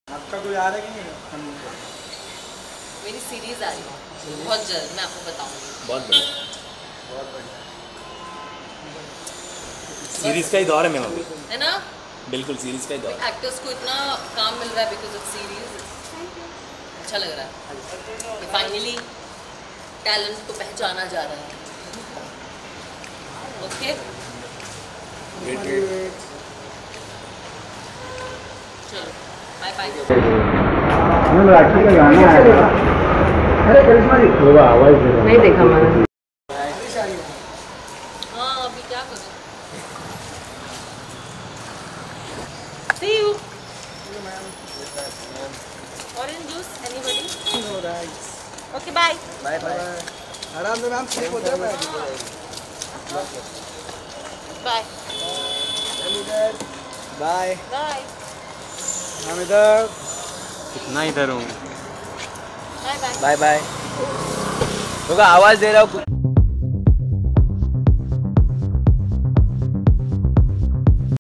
आपका कोई आ रहा है कि नहीं? मेरी सीरीज आ रही है बहुत जल्द, मैं आपको बताऊंगी। बहुत बढ़िया, बहुत बढ़िया। सीरीज का ही दौर है मैम अभी, है ना? बिल्कुल सीरीज का ही दौर है। एक्टर्स को इतना काम मिल रहा है बिकॉज ऑफ सीरीज, अच्छा लग रहा है कि फाइनली टैलेंट को पहचाना जा रहा है। ओके चलो बाय बाय। राखी का गाना है। अरे करिश्मा जी होगा, आवाज दे रहा नहीं देखा मैंने। हाँ अभी क्या करूँ? See you. Orange juice, anybody? No thanks. Okay, bye. Bye bye. आराम से मैम, स्लिप हो जाए। Bye. बाय। Bye. हम इधर कितना इधर हूँ। Bye bye. Bye bye. होगा, आवाज दे रहा हूँ।